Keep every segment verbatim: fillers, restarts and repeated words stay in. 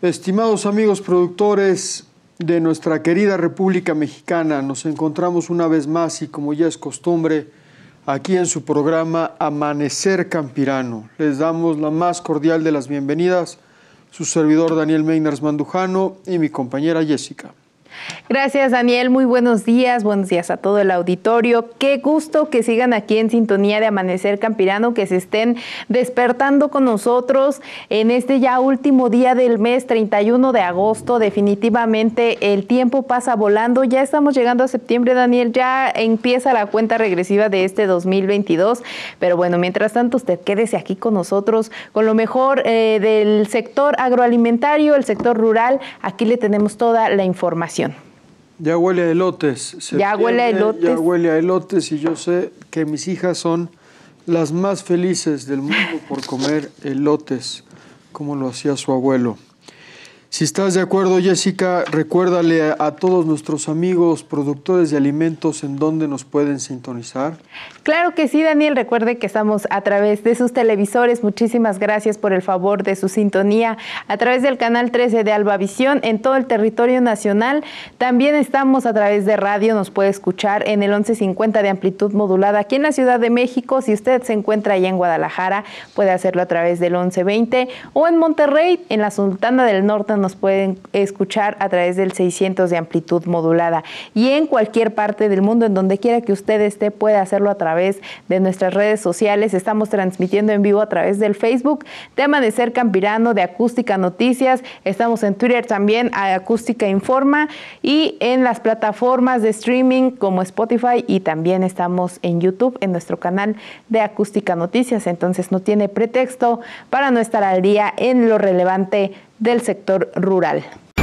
Estimados amigos productores de nuestra querida República Mexicana, nos encontramos una vez más y como ya es costumbre, aquí en su programa Amanecer Campirano. Les damos la más cordial de las bienvenidas, su servidor Daniel Meynars Mandujano y mi compañera Jessica. Gracias, Daniel. Muy buenos días. Buenos días a todo el auditorio. Qué gusto que sigan aquí en sintonía de Amanecer Campirano, que se estén despertando con nosotros en este ya último día del mes, treinta y uno de agosto. Definitivamente el tiempo pasa volando. Ya estamos llegando a septiembre, Daniel. Ya empieza la cuenta regresiva de este dos mil veintidós. Pero bueno, mientras tanto, usted quédese aquí con nosotros con lo mejor eh, del sector agroalimentario, el sector rural. Aquí le tenemos toda la información. Ya huele a elotes. Ya huele a elotes. Ya huele a elotes y yo sé que mis hijas son las más felices del mundo por comer elotes, como lo hacía su abuelo. Si estás de acuerdo, Jessica, recuérdale a, a todos nuestros amigos productores de alimentos en dónde nos pueden sintonizar. Claro que sí, Daniel. Recuerde que estamos a través de sus televisores. Muchísimas gracias por el favor de su sintonía. A través del canal trece de Albavisión en todo el territorio nacional. También estamos a través de radio. Nos puede escuchar en el once cincuenta de amplitud modulada aquí en la Ciudad de México. Si usted se encuentra allá en Guadalajara, puede hacerlo a través del once veinte. O en Monterrey, en la Sultana del Norte, nos pueden escuchar a través del seiscientos de amplitud modulada. Y en cualquier parte del mundo, en donde quiera que usted esté, puede hacerlo a través de nuestras redes sociales. Estamos transmitiendo en vivo a través del Facebook de Amanecer Campirano, de Acústica Noticias. Estamos en Twitter también, a Acústica Informa, y en las plataformas de streaming como Spotify, y también estamos en YouTube, en nuestro canal de Acústica Noticias. Entonces no tiene pretexto para no estar al día en lo relevante del sector rural.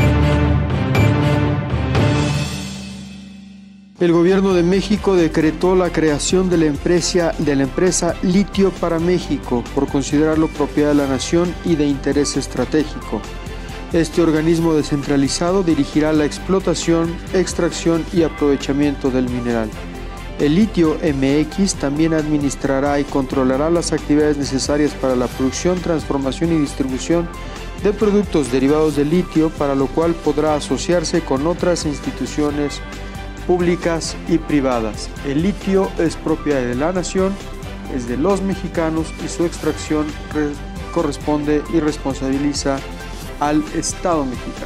El gobierno de México decretó la creación de la empresa, de la empresa Litio para México por considerarlo propiedad de la nación y de interés estratégico. Este organismo descentralizado dirigirá la explotación, extracción y aprovechamiento del mineral. El Litio M X también administrará y controlará las actividades necesarias para la producción, transformación y distribución de productos derivados del litio, para lo cual podrá asociarse con otras instituciones públicas y privadas. El litio es propiedad de la nación, es de los mexicanos y su extracción corresponde y responsabiliza al Estado mexicano.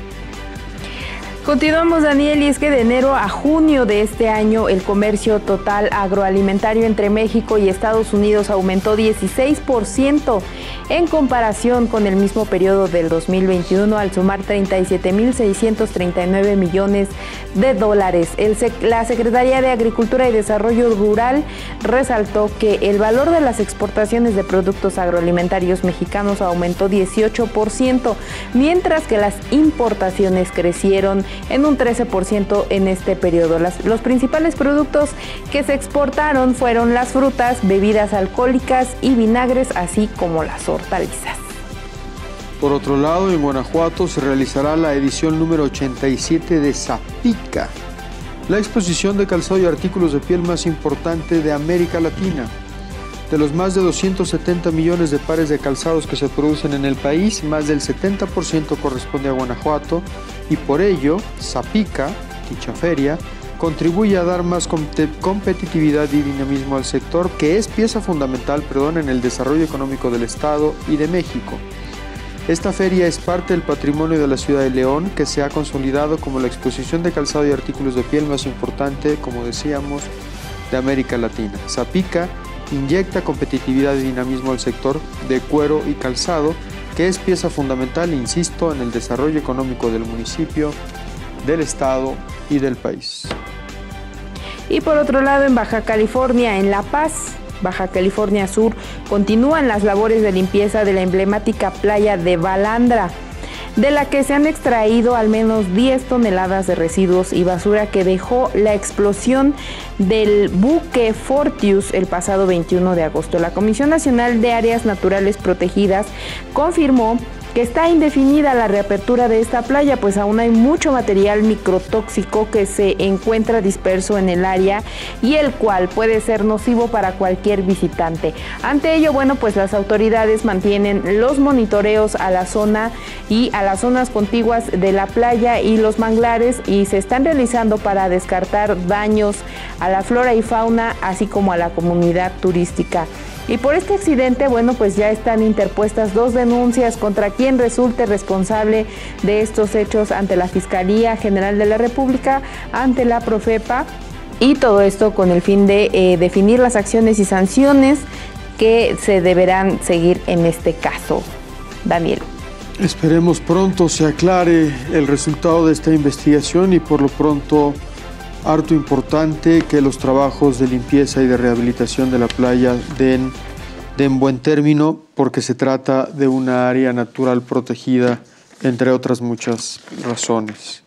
Continuamos, Daniel, y es que de enero a junio de este año el comercio total agroalimentario entre México y Estados Unidos aumentó dieciséis por ciento en comparación con el mismo periodo del dos mil veintiuno, al sumar treinta y siete mil seiscientos treinta y nueve millones de dólares. El sec la Secretaría de Agricultura y Desarrollo Rural resaltó que el valor de las exportaciones de productos agroalimentarios mexicanos aumentó dieciocho por ciento, mientras que las importaciones crecieron en un trece por ciento en este periodo. Las, los principales productos que se exportaron fueron las frutas, bebidas alcohólicas y vinagres, así como las hortalizas. Por otro lado, en Guanajuato se realizará la edición número ochenta y siete de Zapica, la exposición de calzado y artículos de piel más importante de América Latina. De los más de doscientos setenta millones de pares de calzados que se producen en el país, más del setenta por ciento corresponde a Guanajuato, y por ello, Zapica, dicha feria, contribuye a dar más competitividad y dinamismo al sector, que es pieza fundamental, perdón, en el desarrollo económico del Estado y de México. Esta feria es parte del patrimonio de la ciudad de León, que se ha consolidado como la exposición de calzado y artículos de piel más importante, como decíamos, de América Latina. Zapica inyecta competitividad y dinamismo al sector de cuero y calzado, que es pieza fundamental, insisto, en el desarrollo económico del municipio, del estado y del país. Y por otro lado, en Baja California, en La Paz, Baja California Sur, continúan las labores de limpieza de la emblemática playa de Balandra, de la que se han extraído al menos diez toneladas de residuos y basura que dejó la explosión del buque Fortius el pasado veintiuno de agosto. La Comisión Nacional de Áreas Naturales Protegidas confirmó que está indefinida la reapertura de esta playa, pues aún hay mucho material microtóxico que se encuentra disperso en el área y el cual puede ser nocivo para cualquier visitante. Ante ello, bueno, pues las autoridades mantienen los monitoreos a la zona y a las zonas contiguas de la playa y los manglares y se están realizando para descartar daños a la flora y fauna, así como a la comunidad turística. Y por este accidente, bueno, pues ya están interpuestas dos denuncias contra quien resulte responsable de estos hechos ante la Fiscalía General de la República, ante la Profepa, y todo esto con el fin de eh, definir las acciones y sanciones que se deberán seguir en este caso. Daniel. Esperemos pronto se aclare el resultado de esta investigación y por lo pronto harto importante que los trabajos de limpieza y de rehabilitación de la playa den, den buen término, porque se trata de una área natural protegida, entre otras muchas razones.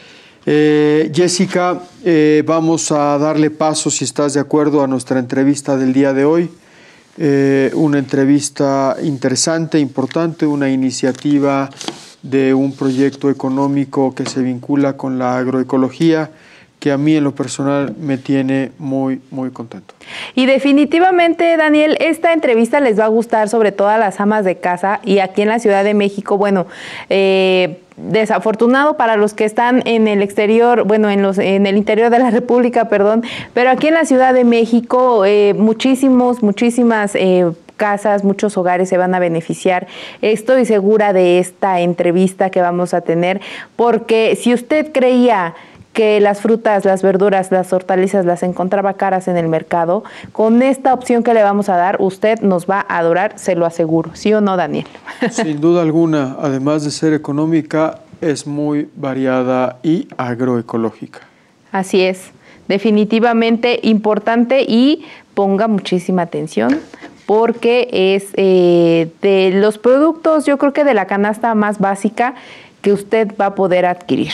Eh, Jessica, eh, vamos a darle paso, si estás de acuerdo, a nuestra entrevista del día de hoy. Eh, una entrevista interesante, importante, una iniciativa de un proyecto económico que se vincula con la agroecología, que a mí en lo personal me tiene muy, muy contento. Y definitivamente, Daniel, esta entrevista les va a gustar sobre todo a las amas de casa y aquí en la Ciudad de México, bueno, eh, desafortunado para los que están en el exterior, bueno, en, los, en el interior de la República, perdón, pero aquí en la Ciudad de México eh, muchísimos, muchísimas eh, casas, muchos hogares se van a beneficiar. Estoy segura de esta entrevista que vamos a tener, porque si usted creía que las frutas, las verduras, las hortalizas las encontraba caras en el mercado, con esta opción que le vamos a dar, usted nos va a adorar, se lo aseguro. ¿Sí o no, Daniel? Sin duda alguna, además de ser económica, es muy variada y agroecológica. Así es, definitivamente importante y ponga muchísima atención porque es eh, de los productos, yo creo que de la canasta más básica que usted va a poder adquirir.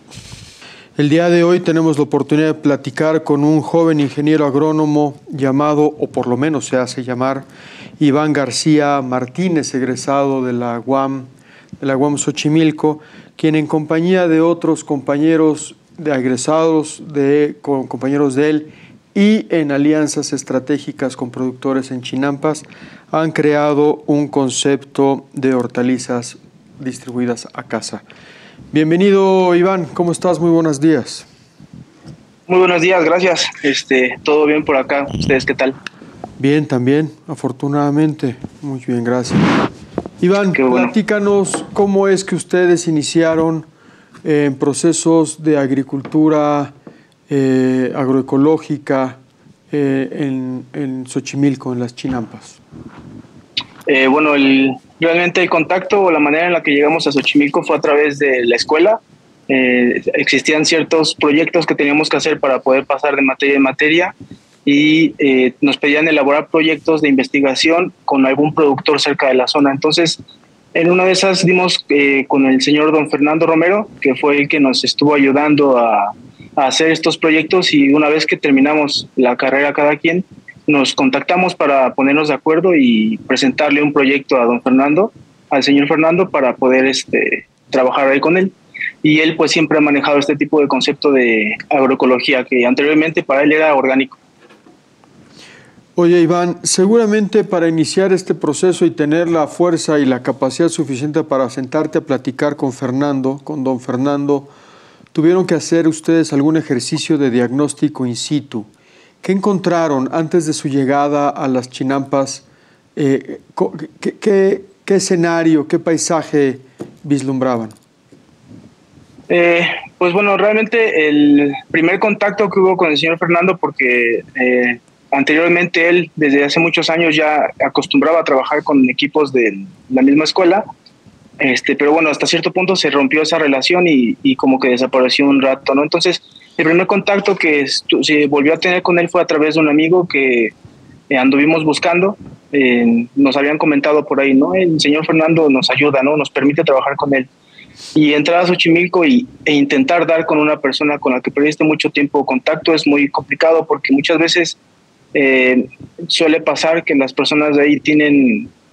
El día de hoy tenemos la oportunidad de platicar con un joven ingeniero agrónomo llamado, o por lo menos se hace llamar, Iván García Martínez, egresado de la U A M, de la U A M Xochimilco, quien en compañía de otros compañeros de egresados, de, con compañeros de él y en alianzas estratégicas con productores en Chinampas, han creado un concepto de hortalizas distribuidas a casa. Bienvenido, Iván, ¿cómo estás? Muy buenos días. Muy buenos días, gracias. Este, todo bien por acá. ¿Ustedes qué tal? Bien, también, afortunadamente. Muy bien, gracias. Iván, bueno. Platícanos cómo es que ustedes iniciaron en procesos de agricultura eh, agroecológica eh, en, en Xochimilco, en las Chinampas. Eh, bueno, el, realmente el contacto o la manera en la que llegamos a Xochimilco fue a través de la escuela. Eh, existían ciertos proyectos que teníamos que hacer para poder pasar de materia en materia y eh, nos pedían elaborar proyectos de investigación con algún productor cerca de la zona. Entonces, en una de esas dimos eh, con el señor don Fernando Romero, que fue el que nos estuvo ayudando a, a hacer estos proyectos, y una vez que terminamos la carrera cada quien, nos contactamos para ponernos de acuerdo y presentarle un proyecto a don Fernando, al señor Fernando, para poder este, trabajar ahí con él. Y él pues siempre ha manejado este tipo de concepto de agroecología, que anteriormente para él era orgánico. Oye, Iván, seguramente para iniciar este proceso y tener la fuerza y la capacidad suficiente para sentarte a platicar con Fernando, con don Fernando, tuvieron que hacer ustedes algún ejercicio de diagnóstico in situ. ¿Qué encontraron antes de su llegada a las Chinampas? Eh, ¿qué, qué, ¿Qué escenario, qué paisaje vislumbraban? Eh, pues bueno, realmente el primer contacto que hubo con el señor Fernando, porque eh, anteriormente él desde hace muchos años ya acostumbraba a trabajar con equipos de la misma escuela, este, pero bueno, hasta cierto punto se rompió esa relación y, y como que desapareció un rato, ¿no? Entonces, el primer contacto que se volvió a tener con él fue a través de un amigo que eh, anduvimos buscando. Eh, nos habían comentado por ahí, ¿no? El señor Fernando nos ayuda, ¿no? Nos permite trabajar con él. Y entrar a Xochimilco y, e intentar dar con una persona con la que perdiste mucho tiempo contacto es muy complicado, porque muchas veces eh, suele pasar que las personas de ahí tienen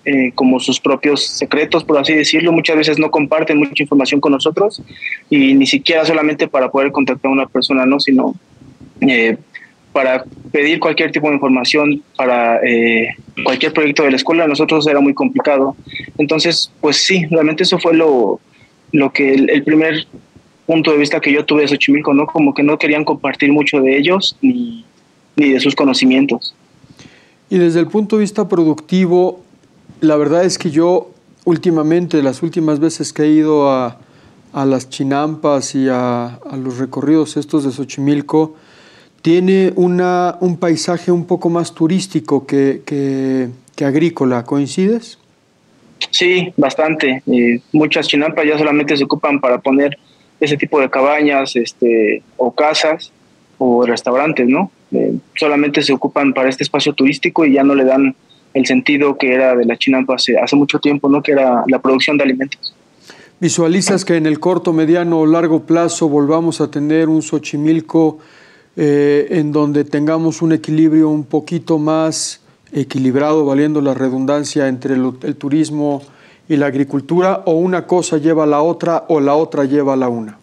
eh, como sus propios secretos, por así decirlo. Muchas veces no comparten mucha información con nosotros y ni siquiera solamente para poder contactar a una persona, ¿no? Sino eh, para pedir cualquier tipo de información para eh, cualquier proyecto de la escuela. A nosotros era muy complicado. Entonces, pues sí, realmente eso fue lo, lo que el, el primer punto de vista que yo tuve de Xochimilco, ¿no? Como que no querían compartir mucho de ellos ni, ni de sus conocimientos. Y desde el punto de vista productivo, la verdad es que yo últimamente, las últimas veces que he ido a, a las chinampas y a, a los recorridos estos de Xochimilco, tiene una, un paisaje un poco más turístico que, que, que agrícola. ¿Coincides? Sí, bastante. Eh, muchas chinampas ya solamente se ocupan para poner ese tipo de cabañas, este, o casas o restaurantes, ¿no? Eh, solamente se ocupan para este espacio turístico y ya no le dan el sentido que era de la chinampa hace, hace mucho tiempo, ¿no? Que era la producción de alimentos. ¿Visualizas que en el corto, mediano o largo plazo volvamos a tener un Xochimilco eh, en donde tengamos un equilibrio un poquito más equilibrado, valiendo la redundancia, entre el, el turismo y la agricultura, o una cosa lleva a la otra o la otra lleva a la una?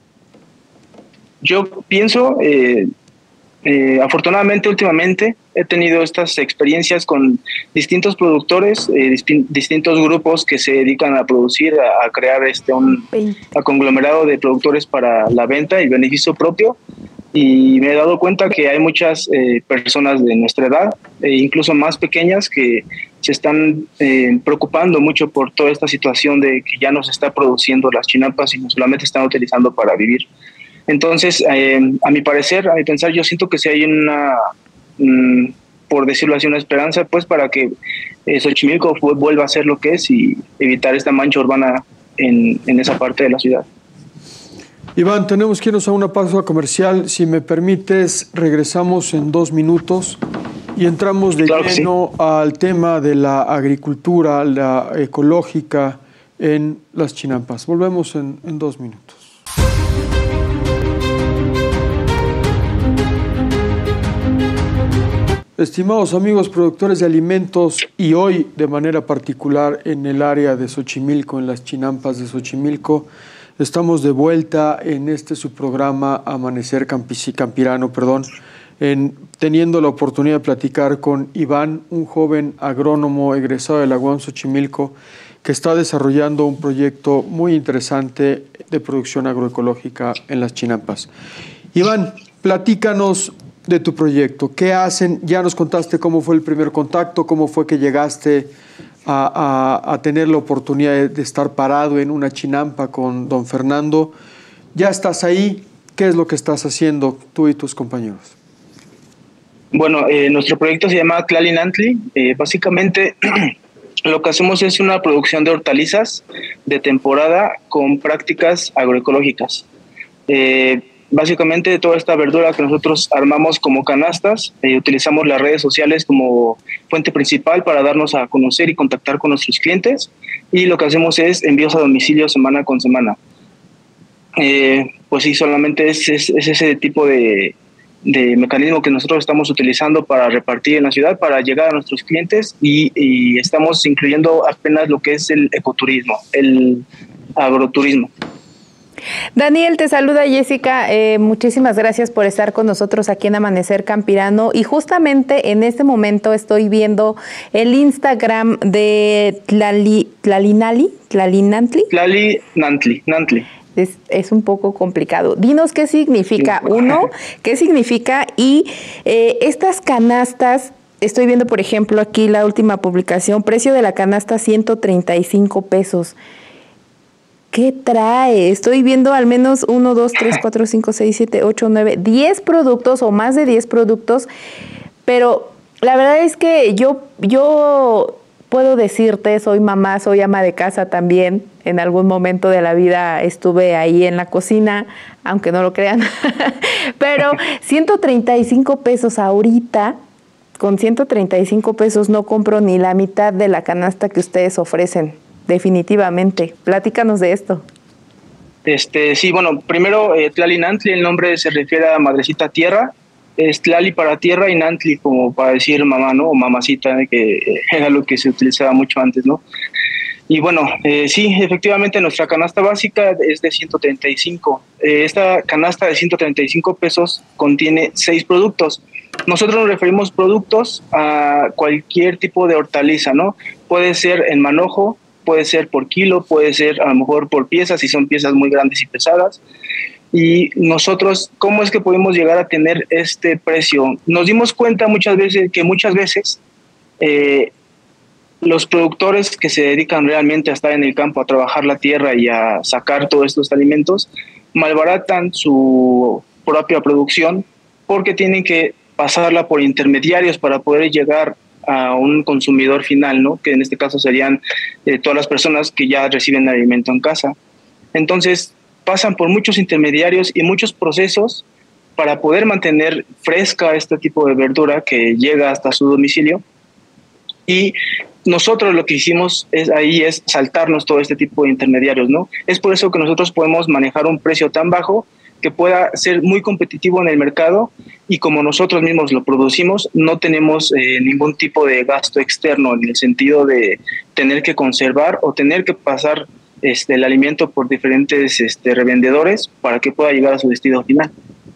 Yo pienso, eh, eh, afortunadamente últimamente he tenido estas experiencias con distintos productores, eh, distin distintos grupos que se dedican a producir, a, a crear este un a conglomerado de productores para la venta y beneficio propio. Y me he dado cuenta que hay muchas eh, personas de nuestra edad, e incluso más pequeñas, que se están eh, preocupando mucho por toda esta situación de que ya no se está produciendo las chinampas y no solamente están utilizando para vivir. Entonces, eh, a mi parecer, a mi pensar, yo siento que si hay una, mmm, por decirlo así, una esperanza, pues para que eh, Xochimilco vuelva a ser lo que es y evitar esta mancha urbana en, en esa parte de la ciudad. Iván, tenemos que irnos a una pausa comercial. Si me permites, regresamos en dos minutos y entramos de claro lleno sí. al tema de la agricultura, la ecológica en las chinampas. Volvemos en, en dos minutos. Estimados amigos productores de alimentos, y hoy de manera particular en el área de Xochimilco, en las chinampas de Xochimilco, estamos de vuelta en este su programa Amanecer Campi- Campirano, perdón, en, teniendo la oportunidad de platicar con Iván, un joven agrónomo egresado de la U A M Xochimilco, que está desarrollando un proyecto muy interesante de producción agroecológica en las chinampas. Iván, platícanos de tu proyecto. ¿Qué hacen? Ya nos contaste cómo fue el primer contacto, cómo fue que llegaste a, a, a tener la oportunidad de, de estar parado en una chinampa con don Fernando. Ya estás ahí. ¿Qué es lo que estás haciendo tú y tus compañeros? Bueno, eh, nuestro proyecto se llama Tlalinantli. Eh, básicamente lo que hacemos es una producción de hortalizas de temporada con prácticas agroecológicas. Eh, Básicamente toda esta verdura que nosotros armamos como canastas, eh, utilizamos las redes sociales como fuente principal para darnos a conocer y contactar con nuestros clientes, y lo que hacemos es envíos a domicilio semana con semana. Eh, pues sí, solamente es, es, es ese tipo de, de mecanismo que nosotros estamos utilizando para repartir en la ciudad, para llegar a nuestros clientes, y, y estamos incluyendo apenas lo que es el ecoturismo, el agroturismo. Daniel, te saluda Jessica, eh, muchísimas gracias por estar con nosotros aquí en Amanecer Campirano, y justamente en este momento estoy viendo el Instagram de Tlali, Tlalinali, Tlalinantli. Tlalinantli, Nantli. Es, es un poco complicado. Dinos qué significa, uno, qué significa, y eh, estas canastas. Estoy viendo, por ejemplo, aquí la última publicación, precio de la canasta ciento treinta y cinco pesos. ¿Qué trae? Estoy viendo al menos uno, dos, tres, cuatro, cinco, seis, siete, ocho, nueve, diez productos o más de diez productos, pero la verdad es que yo, yo puedo decirte, soy mamá, soy ama de casa también. En algún momento de la vida estuve ahí en la cocina, aunque no lo crean, pero ciento treinta y cinco pesos ahorita, con ciento treinta y cinco pesos no compro ni la mitad de la canasta que ustedes ofrecen. Definitivamente. Platícanos de esto. Este, sí, bueno, primero, eh, Tlalinantli, el nombre se refiere a Madrecita Tierra. es Tlali para tierra y Nantli como para decir mamá, ¿no? O mamacita, que era lo que se utilizaba mucho antes, ¿no? Y bueno, eh, sí, efectivamente nuestra canasta básica es de ciento treinta y cinco. Eh, esta canasta de ciento treinta y cinco pesos contiene seis productos. Nosotros nos referimos productos a cualquier tipo de hortaliza, ¿no? Puede ser en manojo, puede ser por kilo, puede ser a lo mejor por piezas, si son piezas muy grandes y pesadas. Y nosotros, ¿cómo es que podemos llegar a tener este precio? Nos dimos cuenta muchas veces que muchas veces eh, los productores que se dedican realmente a estar en el campo, a trabajar la tierra y a sacar todos estos alimentos, malbaratan su propia producción porque tienen que pasarla por intermediarios para poder llegar a un consumidor final, ¿no? Que en este caso serían eh, todas las personas que ya reciben alimento en casa. Entonces, pasan por muchos intermediarios y muchos procesos para poder mantener fresca este tipo de verdura que llega hasta su domicilio. Y nosotros lo que hicimos es ahí es saltarnos todo este tipo de intermediarios, ¿no? Es por eso que nosotros podemos manejar un precio tan bajo que pueda ser muy competitivo en el mercado, y como nosotros mismos lo producimos, no tenemos eh, ningún tipo de gasto externo en el sentido de tener que conservar o tener que pasar este, el alimento por diferentes este, revendedores para que pueda llegar a su destino final.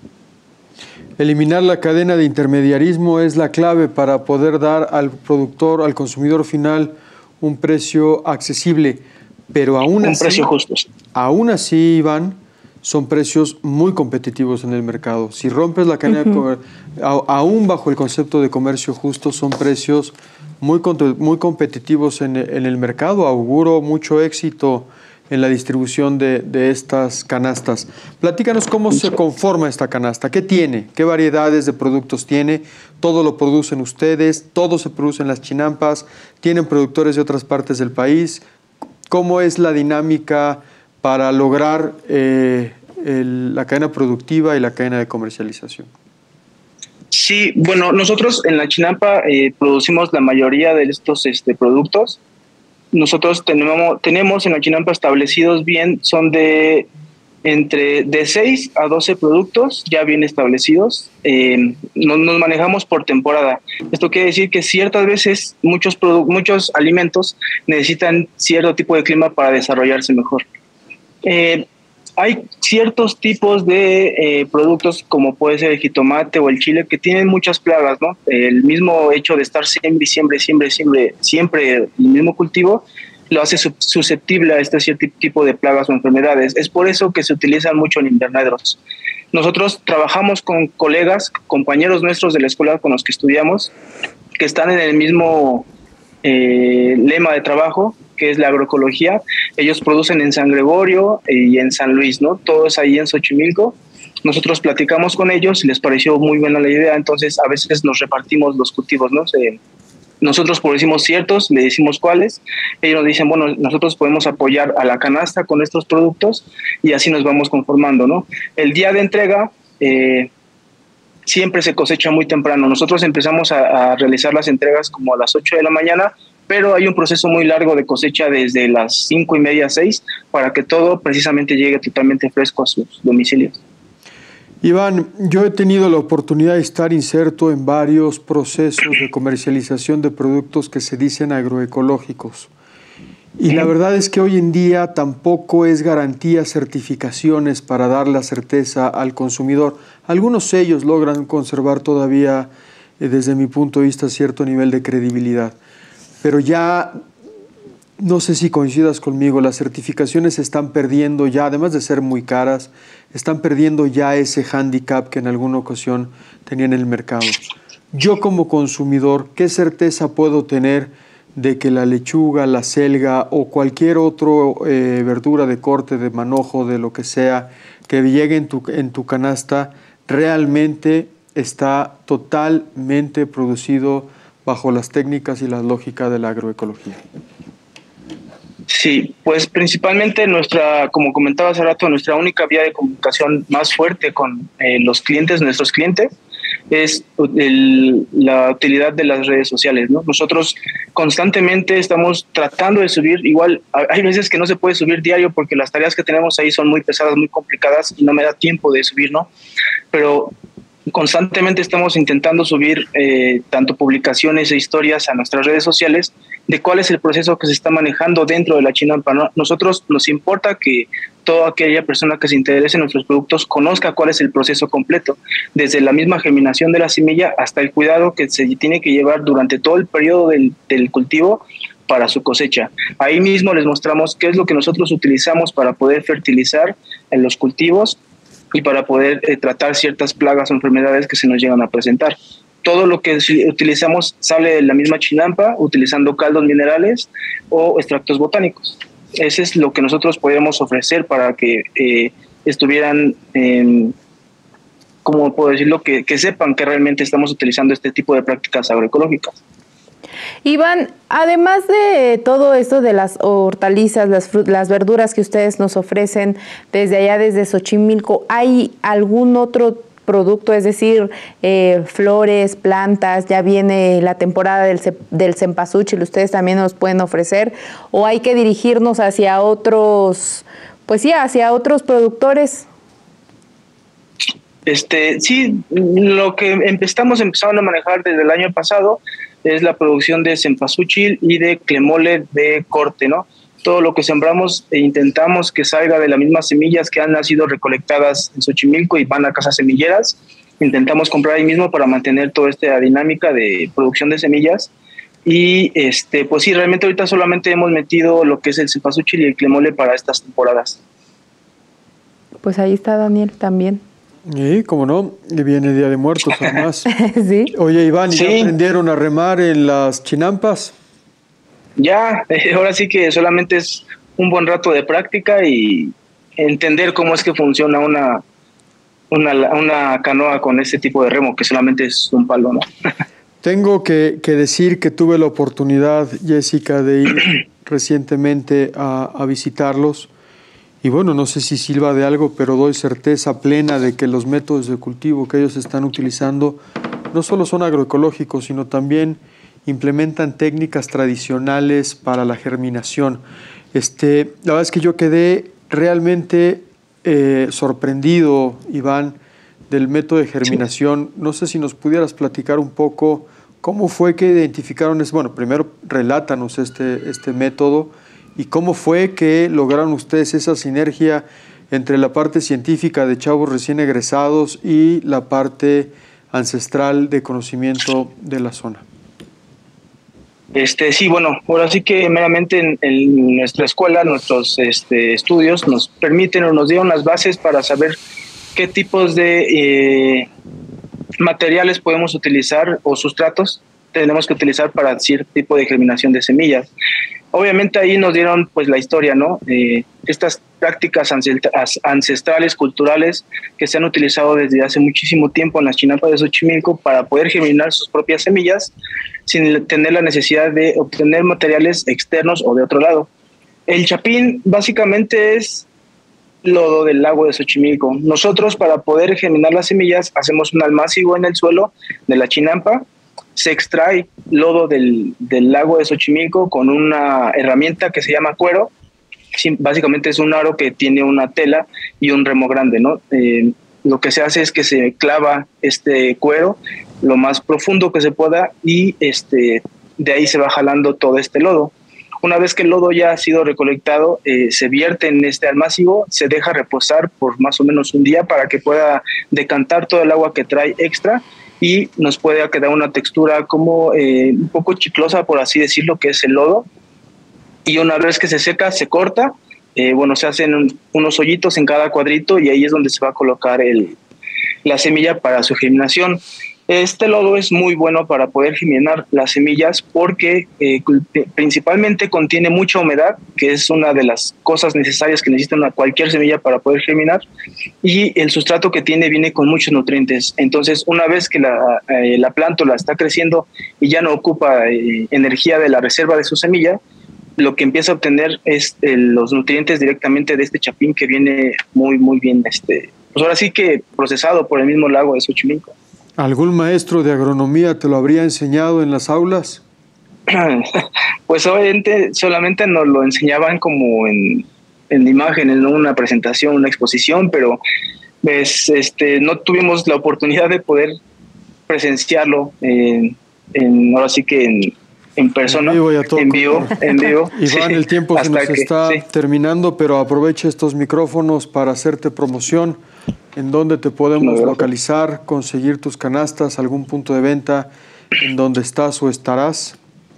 Eliminar la cadena de intermediarismo es la clave para poder dar al productor, al consumidor final, un precio accesible, pero aún un así, precio justo. Aún así, Iván, son precios muy competitivos en el mercado. Si rompes la cadena, uh-huh. aún bajo el concepto de comercio justo, son precios muy, muy competitivos en, en el mercado. Auguro mucho éxito en la distribución de, de estas canastas. Platícanos cómo se conforma esta canasta, qué tiene, qué variedades de productos tiene, todo lo producen ustedes, todo se produce en las chinampas, tienen productores de otras partes del país. ¿Cómo es la dinámica para lograr eh, el, la cadena productiva y la cadena de comercialización? Sí, bueno, nosotros en la chinampa eh, producimos la mayoría de estos este, productos. Nosotros tenemos, tenemos en la chinampa establecidos bien, son de entre de seis a doce productos ya bien establecidos. Eh, nos, nos manejamos por temporada. Esto quiere decir que ciertas veces muchos, muchos alimentos necesitan cierto tipo de clima para desarrollarse mejor. Eh, hay ciertos tipos de eh, productos, como puede ser el jitomate o el chile, que tienen muchas plagas, ¿no? El mismo hecho de estar siempre, siempre, siempre, siempre, siempre el mismo cultivo lo hace susceptible a este cierto tipo de plagas o enfermedades. Es por eso que se utilizan mucho en invernaderos. Nosotros trabajamos con colegas, compañeros nuestros de la escuela con los que estudiamos, que están en el mismo eh, lema de trabajo, que es la agroecología. Ellos producen en San Gregorio y en San Luis, ¿no? Todos ahí en Xochimilco. Nosotros platicamos con ellos y les pareció muy buena la idea, entonces a veces nos repartimos los cultivos, ¿no? Se, nosotros producimos ciertos, le decimos cuáles, ellos nos dicen, bueno, nosotros podemos apoyar a la canasta con estos productos y así nos vamos conformando, ¿no? El día de entrega eh, siempre se cosecha muy temprano. Nosotros empezamos a, a realizar las entregas como a las ocho de la mañana, pero hay un proceso muy largo de cosecha desde las cinco y media, seis, para que todo precisamente llegue totalmente fresco a sus domicilios. Iván, yo he tenido la oportunidad de estar inserto en varios procesos de comercialización de productos que se dicen agroecológicos. Y la verdad es que hoy en día tampoco es garantía certificaciones para dar la certeza al consumidor. Algunos sellos logran conservar todavía, eh, desde mi punto de vista, cierto nivel de credibilidad. Pero ya, no sé si coincidas conmigo, las certificaciones están perdiendo ya, además de ser muy caras, están perdiendo ya ese hándicap que en alguna ocasión tenían en el mercado. Yo como consumidor, ¿qué certeza puedo tener de que la lechuga, la selga o cualquier otro eh, verdura de corte, de manojo, de lo que sea, que llegue en tu, en tu canasta, realmente está totalmente producido bajo las técnicas y la lógica de la agroecología? Sí, pues principalmente nuestra, como comentaba hace rato, nuestra única vía de comunicación más fuerte con eh, los clientes, nuestros clientes, es el, la utilidad de las redes sociales, ¿no? Nosotros constantemente estamos tratando de subir, igual hay veces que no se puede subir diario porque las tareas que tenemos ahí son muy pesadas, muy complicadas y no me da tiempo de subir, ¿no? Pero constantemente estamos intentando subir eh, tanto publicaciones e historias a nuestras redes sociales de cuál es el proceso que se está manejando dentro de la chinampa, ¿no? Nosotros nos importa que toda aquella persona que se interese en nuestros productos conozca cuál es el proceso completo, desde la misma germinación de la semilla hasta el cuidado que se tiene que llevar durante todo el periodo del, del cultivo para su cosecha. Ahí mismo les mostramos qué es lo que nosotros utilizamos para poder fertilizar en los cultivos y para poder eh, tratar ciertas plagas o enfermedades que se nos llegan a presentar. Todo lo que utilizamos sale de la misma chinampa, utilizando caldos minerales o extractos botánicos. Ese es lo que nosotros podemos ofrecer para que eh, estuvieran, eh, ¿cómo puedo decirlo?, que, que sepan que realmente estamos utilizando este tipo de prácticas agroecológicas. Iván, además de todo esto de las hortalizas, las, las verduras que ustedes nos ofrecen desde allá, desde Xochimilco, ¿hay algún otro producto, es decir, eh, flores, plantas, ya viene la temporada del, del cempasúchil, ustedes también nos pueden ofrecer, o hay que dirigirnos hacia otros, pues sí, hacia otros productores? Este, sí, lo que estamos empezando a manejar desde el año pasado es la producción de cempasúchil y de clemole de corte, ¿no? Todo lo que sembramos e intentamos que salga de las mismas semillas que han sido recolectadas en Xochimilco y van a casas semilleras. Intentamos comprar ahí mismo para mantener toda esta dinámica de producción de semillas. Y este, pues sí, realmente ahorita solamente hemos metido lo que es el cempasúchil y el clemole para estas temporadas. Pues ahí está Daniel también. Y como no, y viene Día de Muertos además. Sí. Oye, Iván, ¿y sí. ya aprendieron a remar en las chinampas? Ya, eh, ahora sí que solamente es un buen rato de práctica y entender cómo es que funciona una, una, una canoa con este tipo de remo, que solamente es un palo, ¿no? Tengo que, que decir que tuve la oportunidad, Jessica, de ir recientemente a, a visitarlos. Y bueno, no sé si sirva de algo, pero doy certeza plena de que los métodos de cultivo que ellos están utilizando no solo son agroecológicos, sino también implementan técnicas tradicionales para la germinación. Este, la verdad es que yo quedé realmente eh, sorprendido, Iván, del método de germinación. Sí. No sé si nos pudieras platicar un poco cómo fue que identificaron, es, bueno, primero relátanos este, este método y cómo fue que lograron ustedes esa sinergia entre la parte científica de chavos recién egresados y la parte ancestral de conocimiento de la zona. Este, sí, bueno, ahora sí que meramente en, en nuestra escuela, nuestros este, estudios nos permiten o nos dieron las bases para saber qué tipos de eh, materiales podemos utilizar o sustratos tenemos que utilizar para cierto tipo de germinación de semillas. Obviamente ahí nos dieron pues la historia, ¿no? Eh, estas prácticas ancestrales, culturales, que se han utilizado desde hace muchísimo tiempo en las chinampas de Xochimilco para poder germinar sus propias semillas sin tener la necesidad de obtener materiales externos o de otro lado. El chapín básicamente es lodo del lago de Xochimilco. Nosotros, para poder germinar las semillas, hacemos un almácigo en el suelo de la chinampa, se extrae lodo del, del lago de Xochimilco con una herramienta que se llama cuero. Sí, básicamente es un aro que tiene una tela y un remo grande, ¿no? Eh, lo que se hace es que se clava este cuero lo más profundo que se pueda y este, de ahí se va jalando todo este lodo. Una vez que el lodo ya ha sido recolectado, eh, se vierte en este almácigo, se deja reposar por más o menos un día para que pueda decantar todo el agua que trae extra y nos puede quedar una textura como eh, un poco chiclosa, por así decirlo, que es el lodo. Y una vez que se seca, se corta, eh, bueno, se hacen un, unos hoyitos en cada cuadrito y ahí es donde se va a colocar el, la semilla para su germinación. Este lodo es muy bueno para poder germinar las semillas porque eh, principalmente contiene mucha humedad, que es una de las cosas necesarias que necesita una, cualquier semilla para poder germinar, y el sustrato que tiene viene con muchos nutrientes. Entonces, una vez que la, eh, la plántula está creciendo y ya no ocupa eh, energía de la reserva de su semilla, lo que empieza a obtener es eh, los nutrientes directamente de este chapín que viene muy, muy bien, este, pues ahora sí que procesado por el mismo lago de Xochimilco. ¿Algún maestro de agronomía te lo habría enseñado en las aulas? Pues obviamente solamente nos lo enseñaban como en, en imágenes, ¿no? Una presentación, una exposición, pero pues, este, no tuvimos la oportunidad de poder presenciarlo en, en ahora sí que en, en persona, en vivo, y a todo en vivo, en vivo. Iván, sí, el tiempo se nos que, está sí. terminando, pero aprovecha estos micrófonos para hacerte promoción. ¿En dónde te podemos no, localizar, conseguir tus canastas, algún punto de venta en donde estás o estarás?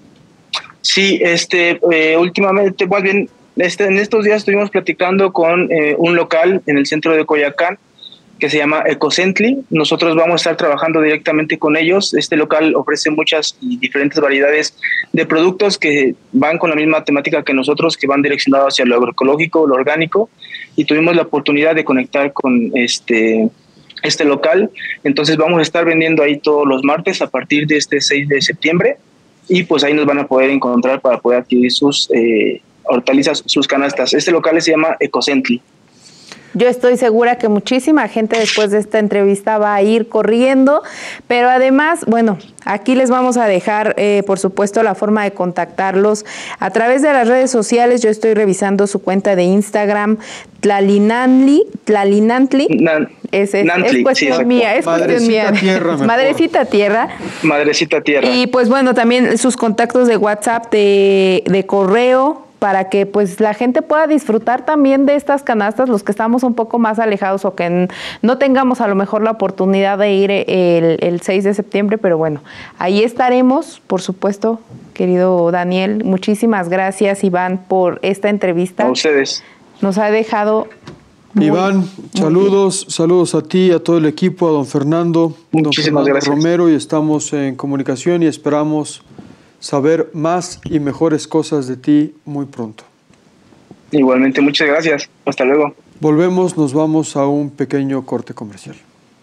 Sí, este, eh, últimamente, más bien, este, en estos días estuvimos platicando con eh, un local en el centro de Coyoacán que se llama Ecocently. Nosotros vamos a estar trabajando directamente con ellos. Este local ofrece muchas y diferentes variedades de productos que van con la misma temática que nosotros, que van direccionados hacia lo agroecológico, lo orgánico, y tuvimos la oportunidad de conectar con este, este local. Entonces vamos a estar vendiendo ahí todos los martes a partir de este seis de septiembre, y pues ahí nos van a poder encontrar para poder adquirir sus eh, hortalizas, sus canastas. Este local se llama Ecocently. Yo estoy segura que muchísima gente después de esta entrevista va a ir corriendo, pero además, bueno, aquí les vamos a dejar, eh, por supuesto, la forma de contactarlos a través de las redes sociales. Yo estoy revisando su cuenta de Instagram, Tlalinantli, Tlalinantli. Nan, es, es, Nantli, es cuestión sí, mía, es Madrecita cuestión mía. Tierra, Madrecita Tierra. Madrecita Tierra. Y pues bueno, también sus contactos de WhatsApp, de, de correo, para que pues la gente pueda disfrutar también de estas canastas, los que estamos un poco más alejados o que no tengamos a lo mejor la oportunidad de ir el, el seis de septiembre, pero bueno, ahí estaremos, por supuesto, querido Daniel. Muchísimas gracias, Iván, por esta entrevista. A ustedes. Nos ha dejado... Muy, Iván, muy saludos, bien. saludos a ti, a todo el equipo, a don Fernando, Muchísimas don Fernando gracias. Romero, y estamos en comunicación y esperamos saber más y mejores cosas de ti muy pronto. Igualmente, muchas gracias. Hasta luego. Volvemos, nos vamos a un pequeño corte comercial.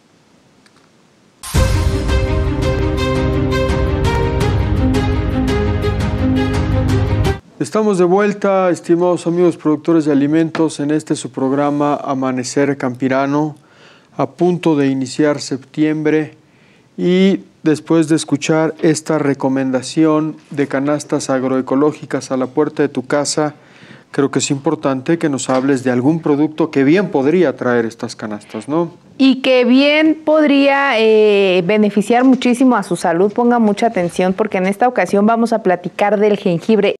Estamos de vuelta, estimados amigos productores de alimentos, en este su programa Amanecer Campirano, a punto de iniciar septiembre, y después de escuchar esta recomendación de canastas agroecológicas a la puerta de tu casa, creo que es importante que nos hables de algún producto que bien podría traer estas canastas, ¿no? Y que bien podría eh, beneficiar muchísimo a su salud. Ponga mucha atención porque en esta ocasión vamos a platicar del jengibre.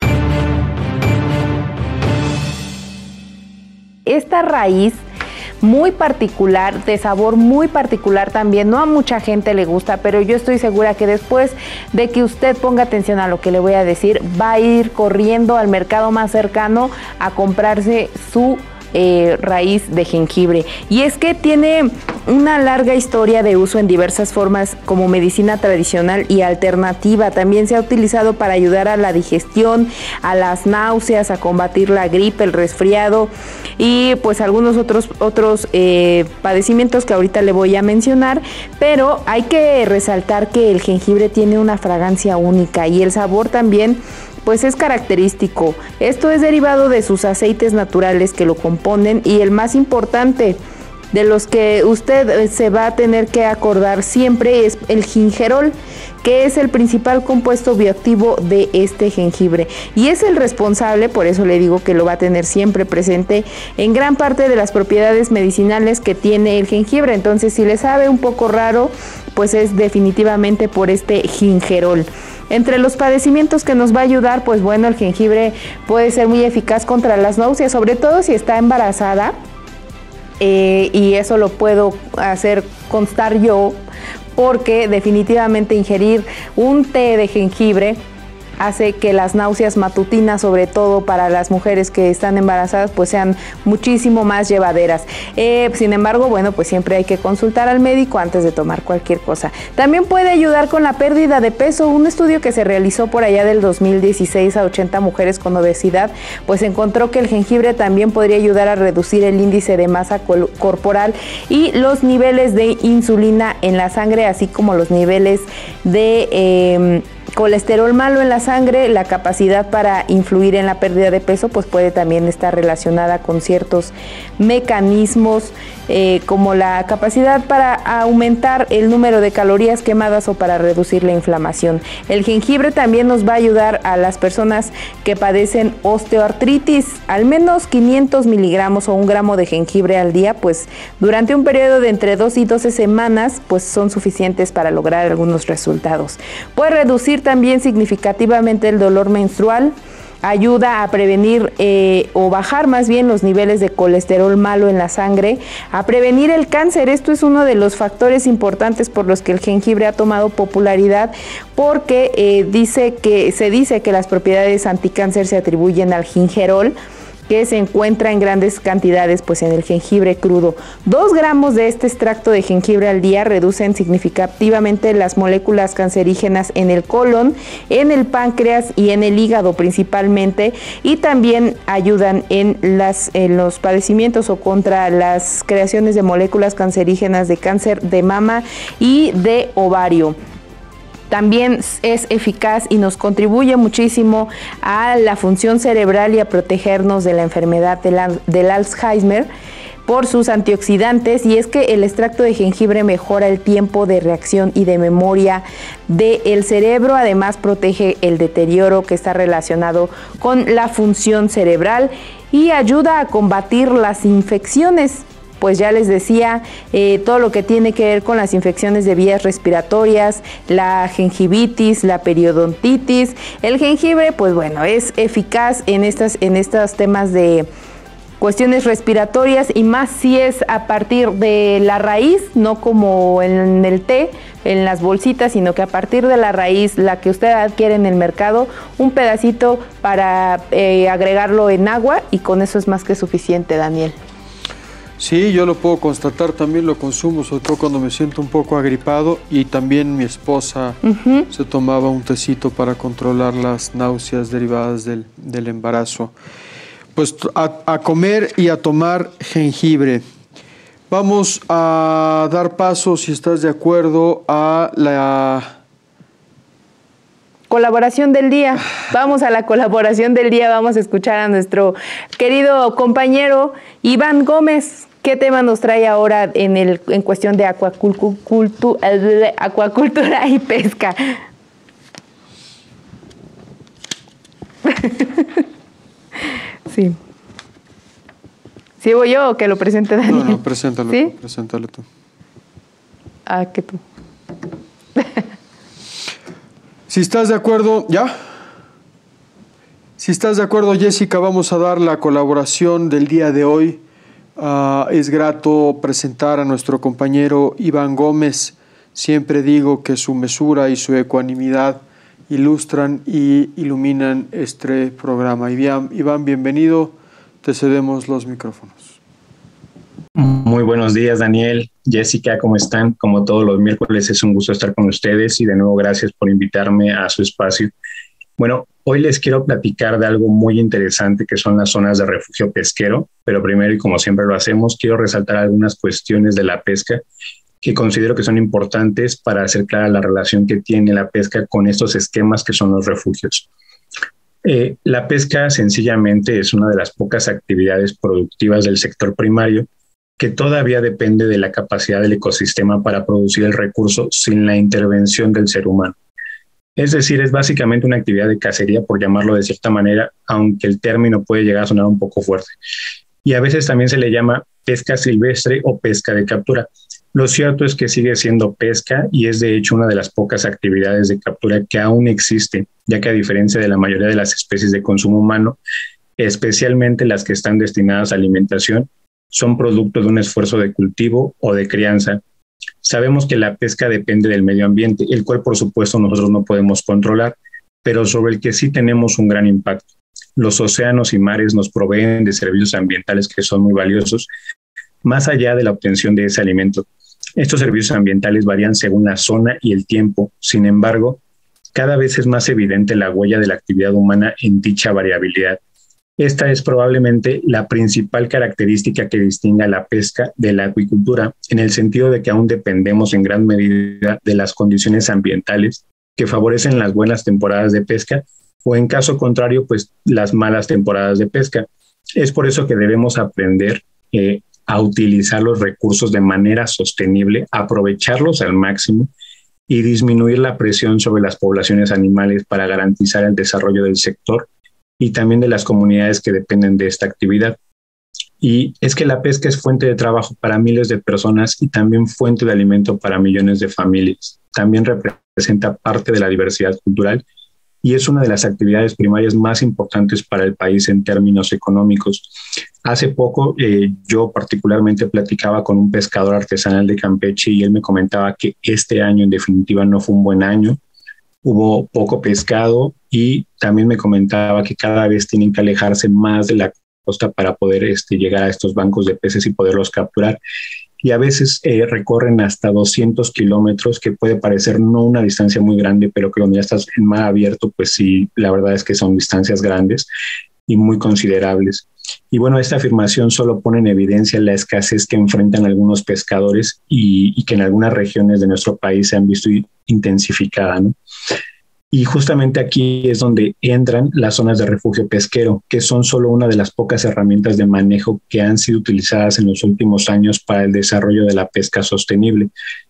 Esta raíz muy particular, de sabor muy particular también, no a mucha gente le gusta, pero yo estoy segura que después de que usted ponga atención a lo que le voy a decir, va a ir corriendo al mercado más cercano a comprarse su Eh, raíz de jengibre. Y es que tiene una larga historia de uso en diversas formas como medicina tradicional y alternativa. También se ha utilizado para ayudar a la digestión, a las náuseas, a combatir la gripe, el resfriado y pues algunos otros, otros eh, padecimientos que ahorita le voy a mencionar. Pero hay que resaltar que el jengibre tiene una fragancia única y el sabor también pues es característico. Esto es derivado de sus aceites naturales que lo componen y el más importante de los que usted se va a tener que acordar siempre es el gingerol, que es el principal compuesto bioactivo de este jengibre y es el responsable, por eso le digo que lo va a tener siempre presente en gran parte de las propiedades medicinales que tiene el jengibre. Entonces, si le sabe un poco raro, pues es definitivamente por este gingerol. Entre los padecimientos que nos va a ayudar, pues bueno, el jengibre puede ser muy eficaz contra las náuseas, sobre todo si está embarazada, eh, y eso lo puedo hacer constar yo, porque definitivamente ingerir un té de jengibre hace que las náuseas matutinas, sobre todo para las mujeres que están embarazadas, pues sean muchísimo más llevaderas. Eh, sin embargo, bueno, pues siempre hay que consultar al médico antes de tomar cualquier cosa. También puede ayudar con la pérdida de peso. Un estudio que se realizó por allá del dos mil dieciséis a ochenta mujeres con obesidad, pues encontró que el jengibre también podría ayudar a reducir el índice de masa corporal y los niveles de insulina en la sangre, así como los niveles de... Eh, colesterol malo en la sangre, la capacidad para influir en la pérdida de peso, pues puede también estar relacionada con ciertos mecanismos eh, como la capacidad para aumentar el número de calorías quemadas o para reducir la inflamación. El jengibre también nos va a ayudar a las personas que padecen osteoartritis. Al menos quinientos miligramos o un gramo de jengibre al día, pues durante un periodo de entre dos y doce semanas, pues son suficientes para lograr algunos resultados. Puede reducir también significativamente el dolor menstrual, ayuda a prevenir eh, o bajar más bien los niveles de colesterol malo en la sangre, a prevenir el cáncer. Esto es uno de los factores importantes por los que el jengibre ha tomado popularidad, porque eh, dice que, se dice que las propiedades anticáncer se atribuyen al gingerol, que se encuentra en grandes cantidades pues en el jengibre crudo. Dos gramos de este extracto de jengibre al día reducen significativamente las moléculas cancerígenas en el colon, en el páncreas y en el hígado principalmente, y también ayudan en, las, en los padecimientos o contra las creaciones de moléculas cancerígenas de cáncer de mama y de ovario. También es eficaz y nos contribuye muchísimo a la función cerebral y a protegernos de la enfermedad del, del Alzheimer por sus antioxidantes, y es que el extracto de jengibre mejora el tiempo de reacción y de memoria del cerebro. Además, protege el deterioro que está relacionado con la función cerebral y ayuda a combatir las infecciones. Pues ya les decía, eh, todo lo que tiene que ver con las infecciones de vías respiratorias, la gingivitis, la periodontitis. El jengibre, pues bueno, es eficaz en estas, en estos temas de cuestiones respiratorias, y más si es a partir de la raíz, no como en el té, en las bolsitas, sino que a partir de la raíz, la que usted adquiere en el mercado, un pedacito para eh, agregarlo en agua, y con eso es más que suficiente, Daniel. Sí, yo lo puedo constatar, también lo consumo, sobre todo cuando me siento un poco agripado, y también mi esposa uh-huh. se tomaba un tecito para controlar las náuseas derivadas del, del embarazo. Pues a, a comer y a tomar jengibre. Vamos a dar paso, si estás de acuerdo, a la colaboración del día. Vamos a la colaboración del día, vamos a escuchar a nuestro querido compañero Iván Gómez. ¿Qué tema nos trae ahora en, el, en cuestión de acuacultu, acuacultura y pesca? Sí. ¿Sigo yo o que lo presente Daniel? No, no, preséntalo ¿Sí? tú, preséntalo tú. Ah, que tú. Si estás de acuerdo, ¿ya? Si estás de acuerdo, Jessica, vamos a dar la colaboración del día de hoy. Uh, es grato presentar a nuestro compañero Iván Gómez. Siempre digo que su mesura y su ecuanimidad ilustran y iluminan este programa. Iván, Iván, bienvenido. Te cedemos los micrófonos. Muy buenos días, Daniel, Jessica, ¿cómo están? Como todos los miércoles, es un gusto estar con ustedes, y de nuevo gracias por invitarme a su espacio. Bueno, hoy les quiero platicar de algo muy interesante, que son las zonas de refugio pesquero, pero primero, y como siempre lo hacemos, quiero resaltar algunas cuestiones de la pesca que considero que son importantes para hacer clara la relación que tiene la pesca con estos esquemas que son los refugios. Eh, la pesca sencillamente es una de las pocas actividades productivas del sector primario que todavía depende de la capacidad del ecosistema para producir el recurso sin la intervención del ser humano. Es decir, es básicamente una actividad de cacería, por llamarlo de cierta manera, aunque el término puede llegar a sonar un poco fuerte. Y a veces también se le llama pesca silvestre o pesca de captura. Lo cierto es que sigue siendo pesca, y es de hecho una de las pocas actividades de captura que aún existe, ya que a diferencia de la mayoría de las especies de consumo humano, especialmente las que están destinadas a alimentación, son producto de un esfuerzo de cultivo o de crianza. Sabemos que la pesca depende del medio ambiente, el cual por supuesto nosotros no podemos controlar, pero sobre el que sí tenemos un gran impacto. Los océanos y mares nos proveen de servicios ambientales que son muy valiosos, más allá de la obtención de ese alimento. Estos servicios ambientales varían según la zona y el tiempo. Sin embargo, cada vez es más evidente la huella de la actividad humana en dicha variabilidad. Esta es probablemente la principal característica que distingue a la pesca de la acuicultura, en el sentido de que aún dependemos en gran medida de las condiciones ambientales que favorecen las buenas temporadas de pesca o en caso contrario, pues las malas temporadas de pesca. Es por eso que debemos aprender eh, a utilizar los recursos de manera sostenible, aprovecharlos al máximo y disminuir la presión sobre las poblaciones animales para garantizar el desarrollo del sector y también de las comunidades que dependen de esta actividad. Y es que la pesca es fuente de trabajo para miles de personas y también fuente de alimento para millones de familias. También representa parte de la diversidad cultural y es una de las actividades primarias más importantes para el país en términos económicos. Hace poco eh, yo particularmente platicaba con un pescador artesanal de Campeche y él me comentaba que este año en definitiva no fue un buen año. Hubo poco pescado y también me comentaba que cada vez tienen que alejarse más de la costa para poder este, llegar a estos bancos de peces y poderlos capturar. Y a veces eh, recorren hasta doscientos kilómetros, que puede parecer no una distancia muy grande, pero que cuando ya estás en mar abierto, pues sí, la verdad es que son distancias grandes y muy considerables. Y bueno, esta afirmación solo pone en evidencia la escasez que enfrentan algunos pescadores y, y que en algunas regiones de nuestro país se han visto intensificada, ¿no? Y justamente aquí es donde entran las zonas de refugio pesquero, que son solo una de las pocas herramientas de manejo que han sido utilizadas en los últimos años para el desarrollo de la pesca sostenible.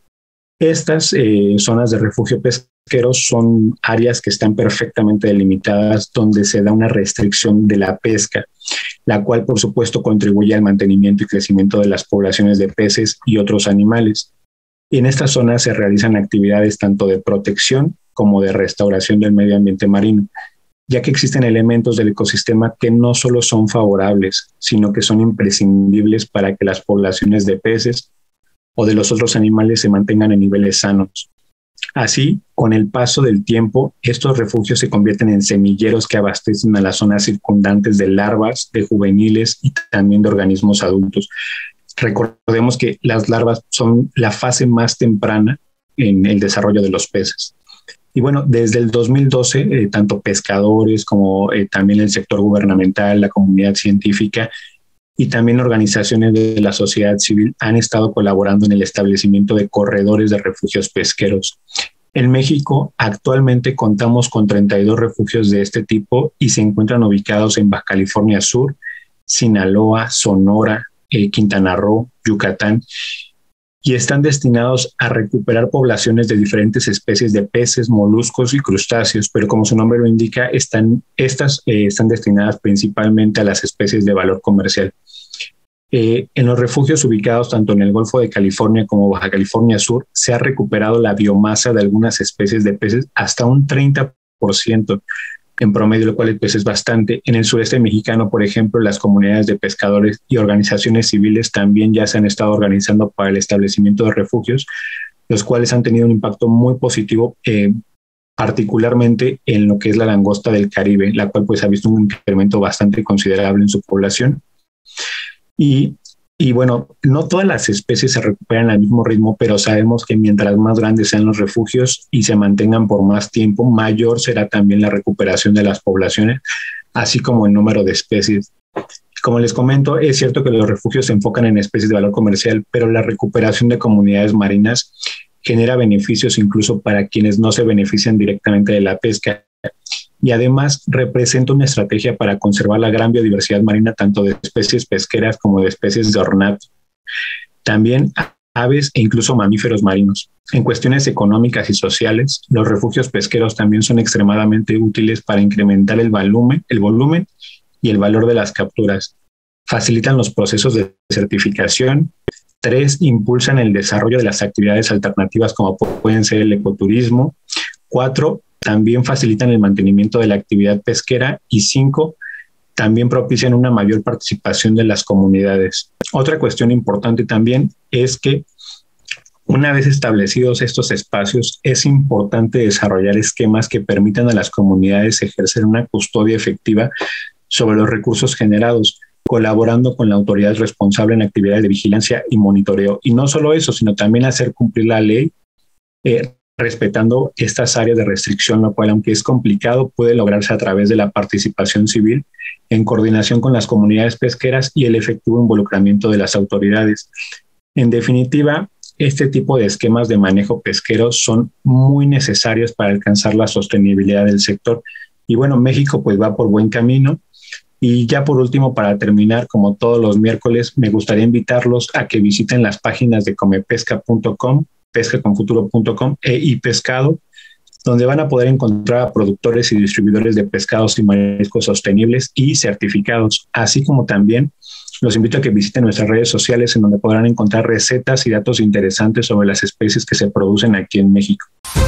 Estas eh, zonas de refugio pesquero son áreas que están perfectamente delimitadas donde se da una restricción de la pesca, la cual por supuesto contribuye al mantenimiento y crecimiento de las poblaciones de peces y otros animales. Y en estas zonas se realizan actividades tanto de protección como de restauración del medio ambiente marino, ya que existen elementos del ecosistema que no solo son favorables, sino que son imprescindibles para que las poblaciones de peces o de los otros animales se mantengan en niveles sanos. Así, con el paso del tiempo, estos refugios se convierten en semilleros que abastecen a las zonas circundantes de larvas, de juveniles y también de organismos adultos. Recordemos que las larvas son la fase más temprana en el desarrollo de los peces. Y bueno, desde el dos mil doce, eh, tanto pescadores como eh, también el sector gubernamental, la comunidad científica y también organizaciones de la sociedad civil han estado colaborando en el establecimiento de corredores de refugios pesqueros. En México, actualmente contamos con treinta y dos refugios de este tipo y se encuentran ubicados en Baja California Sur, Sinaloa, Sonora, eh, Quintana Roo, Yucatán, y están destinados a recuperar poblaciones de diferentes especies de peces, moluscos y crustáceos, pero como su nombre lo indica, están, estas eh, están destinadas principalmente a las especies de valor comercial. Eh, en los refugios ubicados tanto en el Golfo de California como Baja California Sur, se ha recuperado la biomasa de algunas especies de peces hasta un treinta por ciento en promedio, lo cual pues, es bastante. En el sureste mexicano, por ejemplo, las comunidades de pescadores y organizaciones civiles también ya se han estado organizando para el establecimiento de refugios, los cuales han tenido un impacto muy positivo, eh, particularmente en lo que es la langosta del Caribe, la cual pues ha visto un incremento bastante considerable en su población. Y, y bueno, no todas las especies se recuperan al mismo ritmo, pero sabemos que mientras más grandes sean los refugios y se mantengan por más tiempo, mayor será también la recuperación de las poblaciones, así como el número de especies. Como les comento, es cierto que los refugios se enfocan en especies de valor comercial, pero la recuperación de comunidades marinas genera beneficios incluso para quienes no se benefician directamente de la pesca. Y además representa una estrategia para conservar la gran biodiversidad marina, tanto de especies pesqueras como de especies de ornato. También aves e incluso mamíferos marinos. En cuestiones económicas y sociales, los refugios pesqueros también son extremadamente útiles para incrementar el volumen, el volumen y el valor de las capturas. Facilitan los procesos de certificación. Tres, impulsan el desarrollo de las actividades alternativas como pueden ser el ecoturismo. Cuatro, también facilitan el mantenimiento de la actividad pesquera. Y cinco, también propician una mayor participación de las comunidades. Otra cuestión importante también es que una vez establecidos estos espacios, es importante desarrollar esquemas que permitan a las comunidades ejercer una custodia efectiva sobre los recursos generados, colaborando con la autoridad responsable en actividades de vigilancia y monitoreo. Y no solo eso, sino también hacer cumplir la ley, eh, respetando estas áreas de restricción, lo cual, aunque es complicado, puede lograrse a través de la participación civil en coordinación con las comunidades pesqueras y el efectivo involucramiento de las autoridades. En definitiva, este tipo de esquemas de manejo pesquero son muy necesarios para alcanzar la sostenibilidad del sector. Y bueno, México pues va por buen camino. Y ya por último, para terminar, como todos los miércoles, me gustaría invitarlos a que visiten las páginas de comepesca punto com, pesca con futuro punto com e iPescado, donde van a poder encontrar a productores y distribuidores de pescados y mariscos sostenibles y certificados, así como también los invito a que visiten nuestras redes sociales, en donde podrán encontrar recetas y datos interesantes sobre las especies que se producen aquí en México.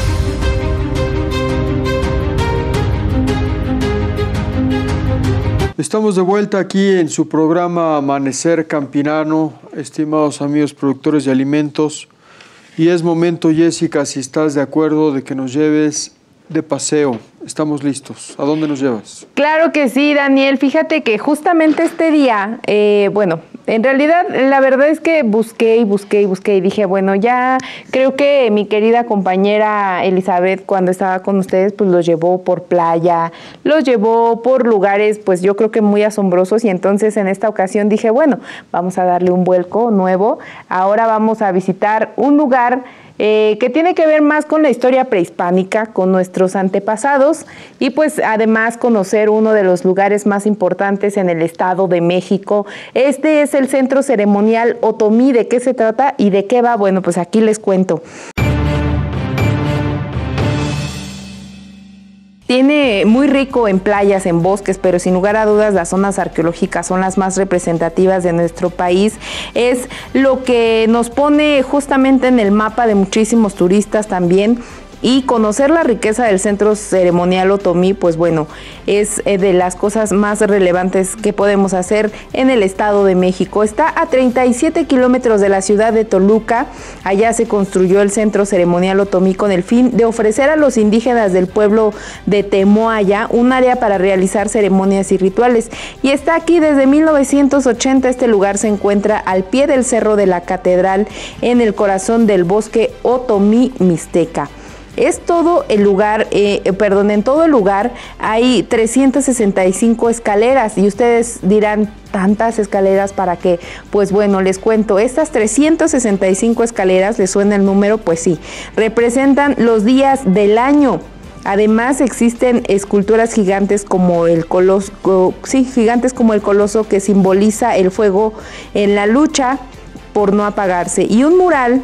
Estamos de vuelta aquí en su programa Amanecer Campirano, estimados amigos productores de alimentos, y es momento, Jessica, si estás de acuerdo, de que nos lleves de paseo. Estamos listos. ¿A dónde nos llevas? Claro que sí, Daniel. Fíjate que justamente este día, eh, bueno, en realidad la verdad es que busqué y busqué y busqué y dije, bueno, ya creo que mi querida compañera Elizabeth, cuando estaba con ustedes, pues los llevó por playa, los llevó por lugares, pues yo creo que muy asombrosos, y entonces en esta ocasión dije, bueno, vamos a darle un vuelco nuevo. Ahora vamos a visitar un lugar Eh, que tiene que ver más con la historia prehispánica, con nuestros antepasados, y pues además conocer uno de los lugares más importantes en el Estado de México. Este es el Centro Ceremonial Otomí. ¿De qué se trata y de qué va? Bueno, pues aquí les cuento. Tiene muy rico en playas, en bosques, pero sin lugar a dudas las zonas arqueológicas son las más representativas de nuestro país. Es lo que nos pone justamente en el mapa de muchísimos turistas también. Y conocer la riqueza del Centro Ceremonial Otomí, pues bueno, es de las cosas más relevantes que podemos hacer en el Estado de México. Está a treinta y siete kilómetros de la ciudad de Toluca. Allá se construyó el Centro Ceremonial Otomí con el fin de ofrecer a los indígenas del pueblo de Temoaya un área para realizar ceremonias y rituales. Y está aquí desde mil novecientos ochenta. Este lugar se encuentra al pie del Cerro de la Catedral, en el corazón del bosque Otomí Mixteca. Es todo el lugar, eh, perdón, en todo el lugar hay trescientas sesenta y cinco escaleras, y ustedes dirán, ¿tantas escaleras para qué? Pues bueno, les cuento, estas trescientas sesenta y cinco escaleras, ¿les suena el número? Pues sí, representan los días del año. Además existen esculturas gigantes como el coloso, sí, gigantes como el coloso, que simboliza el fuego en la lucha por no apagarse, y un mural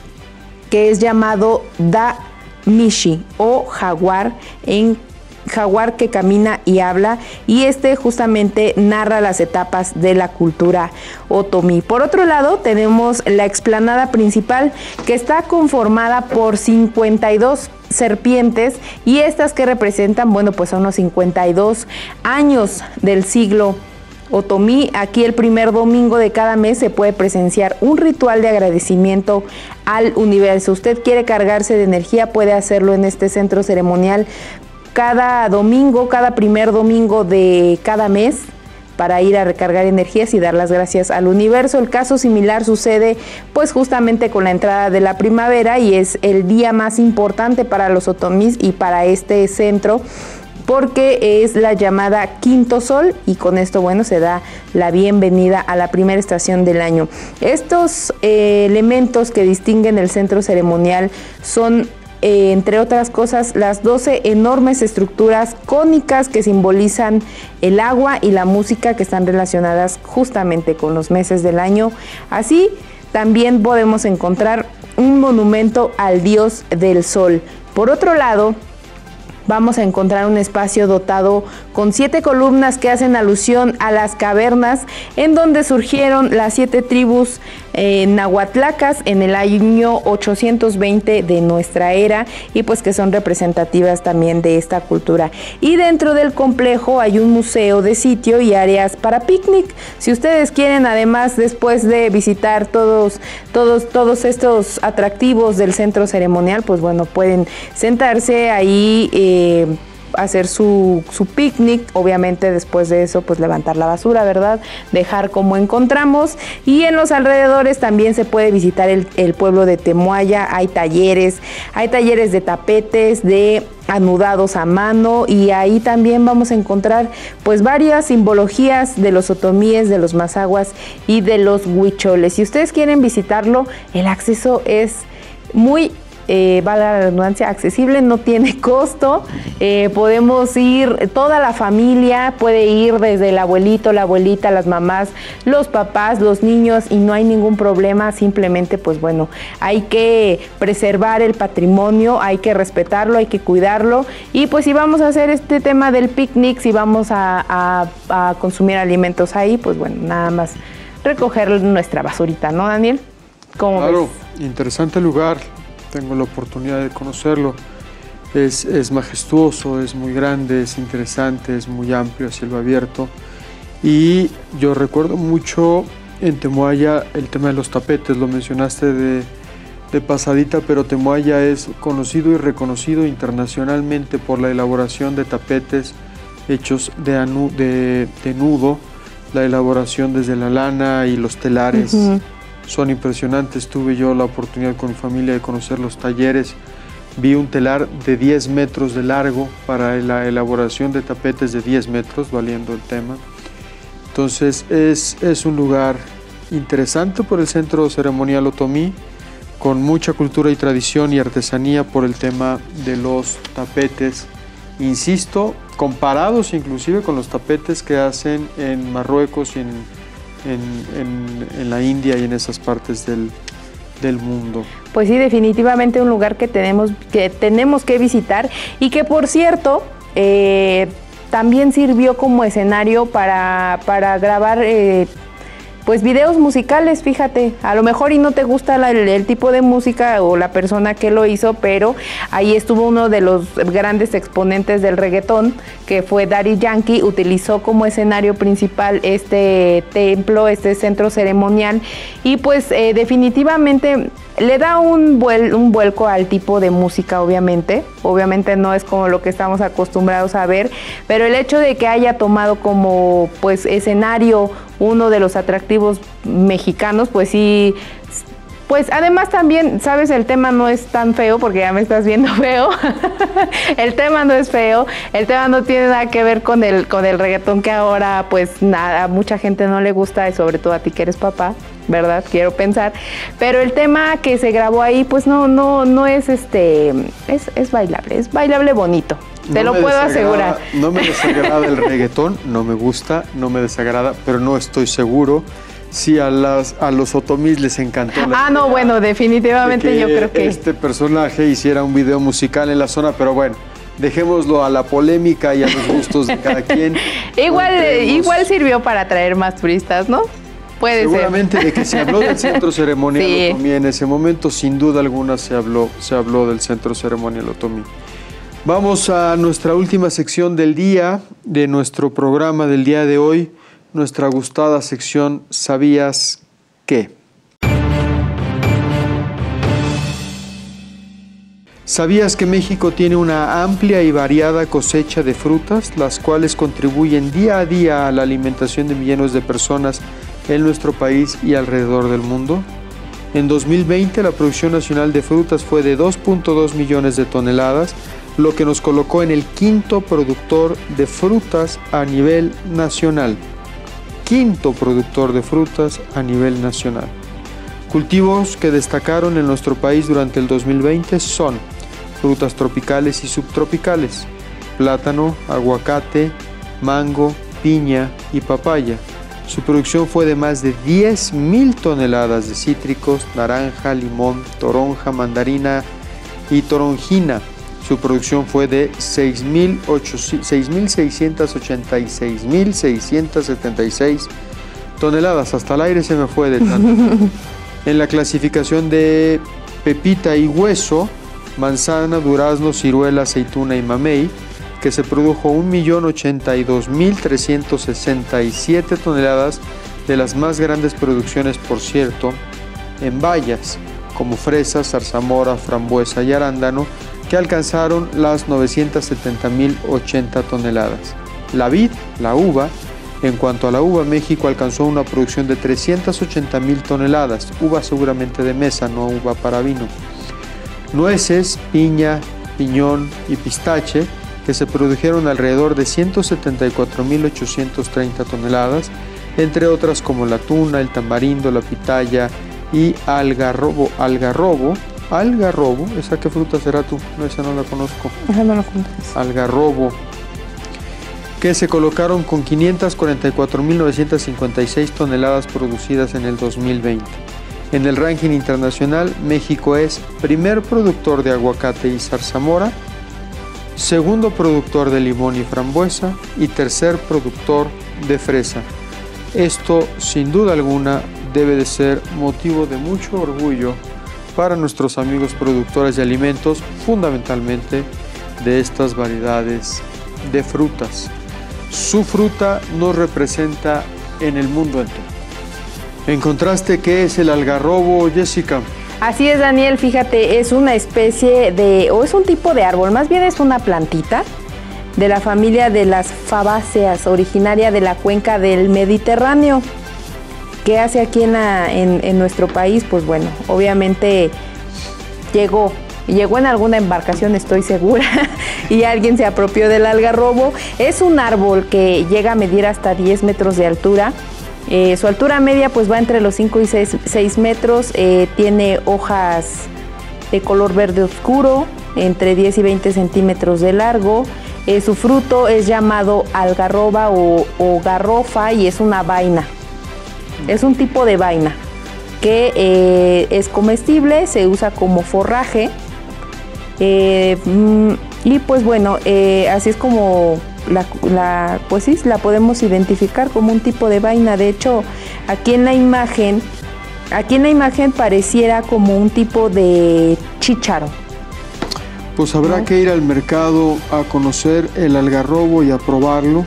que es llamado Da Mishi o jaguar, en jaguar que camina y habla, y este justamente narra las etapas de la cultura otomí. Por otro lado, tenemos la explanada principal, que está conformada por cincuenta y dos serpientes, y estas que representan, bueno, pues son los cincuenta y dos años del siglo Otomí. Aquí el primer domingo de cada mes se puede presenciar un ritual de agradecimiento al universo. Usted quiere cargarse de energía, puede hacerlo en este centro ceremonial cada domingo, cada primer domingo de cada mes, para ir a recargar energías y dar las gracias al universo. El caso similar sucede pues justamente con la entrada de la primavera, y es el día más importante para los otomís y para este centro, porque es la llamada Quinto Sol, y con esto, bueno, se da la bienvenida a la primera estación del año. Estos eh, elementos que distinguen el centro ceremonial son, eh, entre otras cosas, las doce enormes estructuras cónicas que simbolizan el agua y la música, que están relacionadas justamente con los meses del año. Así, también podemos encontrar un monumento al dios del sol. Por otro lado, vamos a encontrar un espacio dotado con siete columnas que hacen alusión a las cavernas en donde surgieron las siete tribus eh, nahuatlacas en el año ochocientos veinte de nuestra era, y pues que son representativas también de esta cultura. Y dentro del complejo hay un museo de sitio y áreas para picnic. Si ustedes quieren, además, después de visitar todos, todos, todos estos atractivos del centro ceremonial, pues bueno, pueden sentarse ahí eh, hacer su, su picnic, obviamente después de eso pues levantar la basura, ¿verdad? Dejar como encontramos, y en los alrededores también se puede visitar el, el pueblo de Temuaya. Hay talleres, hay talleres de tapetes, de anudados a mano, y ahí también vamos a encontrar pues varias simbologías de los otomíes, de los mazahuas y de los huicholes. Si ustedes quieren visitarlo, el acceso es muy Eh, valga la redundancia, accesible, no tiene costo. Eh, podemos ir, toda la familia puede ir, desde el abuelito, la abuelita, las mamás, los papás, los niños, y no hay ningún problema. Simplemente pues bueno, hay que preservar el patrimonio, hay que respetarlo, hay que cuidarlo, y pues si vamos a hacer este tema del picnic, si vamos a, a, a consumir alimentos ahí, pues bueno, nada más recoger nuestra basurita, ¿no, Daniel? ¿Cómo Claro, ves? interesante lugar. Tengo la oportunidad de conocerlo. Es, es majestuoso, es muy grande, es interesante, es muy amplio, a cielo abierto. Y yo recuerdo mucho en Temuaya el tema de los tapetes, lo mencionaste de, de pasadita, pero Temuaya es conocido y reconocido internacionalmente por la elaboración de tapetes hechos de, anu, de, de nudo, la elaboración desde la lana y los telares. Uh-huh. Son impresionantes. Tuve yo la oportunidad con mi familia de conocer los talleres. Vi un telar de diez metros de largo para la elaboración de tapetes de diez metros, valiendo el tema. Entonces es, es un lugar interesante por el Centro Ceremonial Otomí, con mucha cultura y tradición y artesanía por el tema de los tapetes. Insisto, comparados inclusive con los tapetes que hacen en Marruecos y en En, en, en la India y en esas partes del, del mundo. Pues sí, definitivamente un lugar que tenemos que, tenemos que visitar, y que por cierto eh, también sirvió como escenario para, para grabar eh, pues videos musicales. Fíjate, a lo mejor y no te gusta la, el, el tipo de música o la persona que lo hizo, pero ahí estuvo uno de los grandes exponentes del reggaetón, que fue Daddy Yankee. Utilizó como escenario principal este templo, este centro ceremonial, y pues eh, definitivamente le da un, vuel, un vuelco al tipo de música. Obviamente, obviamente no es como lo que estamos acostumbrados a ver, pero el hecho de que haya tomado como pues escenario uno de los atractivos mexicanos, pues sí. Pues además también, sabes, el tema no es tan feo, porque ya me estás viendo feo. El tema no es feo, el tema no tiene nada que ver con el, con el reggaetón, que ahora pues nada, a mucha gente no le gusta, y sobre todo a ti que eres papá, ¿verdad? Quiero pensar. Pero el tema que se grabó ahí, pues no, no, no es este, es, es bailable, es bailable bonito. Te lo puedo asegurar. No me desagrada el reggaetón, no me gusta, no me desagrada, pero no estoy seguro si a, las, a los otomís les encantó. La ah, no, bueno, definitivamente de que yo creo que este personaje hiciera un video musical en la zona, pero bueno, dejémoslo a la polémica y a los gustos de cada quien. Igual, no igual sirvió para atraer más turistas, ¿no? Puede Seguramente ser. De que se habló del Centro Ceremonial sí. Otomí en ese momento, sin duda alguna se habló, se habló del Centro Ceremonial Otomí. Vamos a nuestra última sección del día, de nuestro programa del día de hoy, nuestra gustada sección ¿Sabías qué? ¿Sabías que México tiene una amplia y variada cosecha de frutas, las cuales contribuyen día a día a la alimentación de millones de personas en nuestro país y alrededor del mundo? En dos mil veinte, la producción nacional de frutas fue de dos punto dos millones de toneladas, lo que nos colocó en el quinto productor de frutas a nivel nacional. Quinto productor de frutas a nivel nacional. Cultivos que destacaron en nuestro país durante el dos mil veinte son frutas tropicales y subtropicales, plátano, aguacate, mango, piña y papaya. Su producción fue de más de diez mil toneladas de cítricos, naranja, limón, toronja, mandarina y toronjina. Su producción fue de seis mil seiscientos ochenta y seis mil seiscientos setenta y seis toneladas. Hasta el aire se me fue de tanto. En la clasificación de pepita y hueso, manzana, durazno, ciruela, aceituna y mamey, que se produjo un millón ochenta y dos mil trescientos sesenta y siete toneladas, de las más grandes producciones, por cierto, en bayas, como fresas, zarzamora, frambuesa y arándano, que alcanzaron las novecientas setenta mil ochenta toneladas. La vid, la uva, en cuanto a la uva, México alcanzó una producción de trescientas ochenta mil toneladas, uva seguramente de mesa, no uva para vino. Nueces, piña, piñón y pistache, que se produjeron alrededor de ciento setenta y cuatro mil ochocientas treinta toneladas, entre otras como la tuna, el tamarindo, la pitaya y algarrobo. Algarrobo, algarrobo, ¿esa qué fruta será tú? No, esa no la conozco. Esa no la conozco. Algarrobo, que se colocaron con quinientas cuarenta y cuatro mil novecientas cincuenta y seis toneladas producidas en el dos mil veinte. En el ranking internacional, México es primer productor de aguacate y zarzamora, segundo productor de limón y frambuesa y tercer productor de fresa. Esto, sin duda alguna, debe de ser motivo de mucho orgullo para nuestros amigos productores de alimentos, fundamentalmente de estas variedades de frutas. Su fruta nos representa en el mundo entero. En contraste, ¿qué es el algarrobo, Jessica? Así es, Daniel, fíjate, es una especie de, o es un tipo de árbol, más bien es una plantita de la familia de las fabáceas, originaria de la cuenca del Mediterráneo. ¿Qué hace aquí en, la, en, en nuestro país? Pues bueno, obviamente llegó, llegó en alguna embarcación, estoy segura, y alguien se apropió del algarrobo. Es un árbol que llega a medir hasta diez metros de altura. Eh, su altura media pues va entre los cinco y seis metros, eh, tiene hojas de color verde oscuro, entre diez y veinte centímetros de largo. Eh, su fruto es llamado algarroba o, o garrofa y es una vaina. Es un tipo de vaina que eh, es comestible, se usa como forraje. Eh, y pues bueno, eh, así es como la, la, pues sí, la podemos identificar como un tipo de vaina. De hecho, aquí en la imagen, aquí en la imagen pareciera como un tipo de chícharo. Pues habrá ¿no? que ir al mercado a conocer el algarrobo y a probarlo,